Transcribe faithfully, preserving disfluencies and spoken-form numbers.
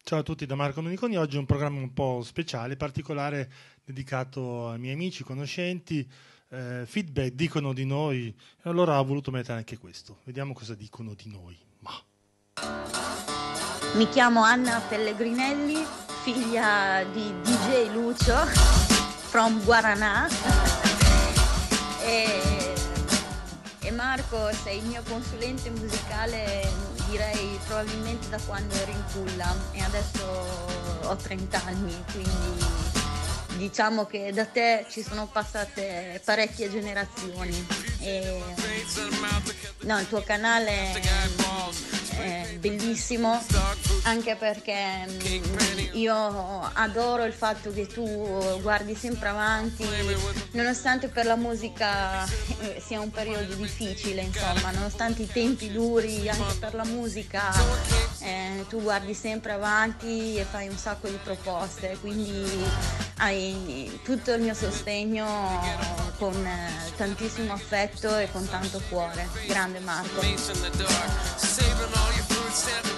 Ciao a tutti da Marco Meniconi, oggi è un programma un po' speciale, particolare, dedicato ai miei amici, conoscenti, eh, feedback dicono di noi, e allora ho voluto mettere anche questo, vediamo cosa dicono di noi. Ma... Mi chiamo Anna Pellegrinelli, figlia di D J Lucio, from Guaranà, e, e Marco sei il mio consulente musicale, direi probabilmente da quando ero in culla, e adesso ho trenta anni, quindi diciamo che da te ci sono passate parecchie generazioni. E, no, il tuo canale è, è bellissimo, anche perché io adoro il fatto che tu guardi sempre avanti, nonostante per la musica sia un periodo difficile, insomma, nonostante i tempi duri anche per la musica, eh, tu guardi sempre avanti e fai un sacco di proposte, quindi hai tutto il mio sostegno con tantissimo affetto e con tanto cuore. Grande Marco.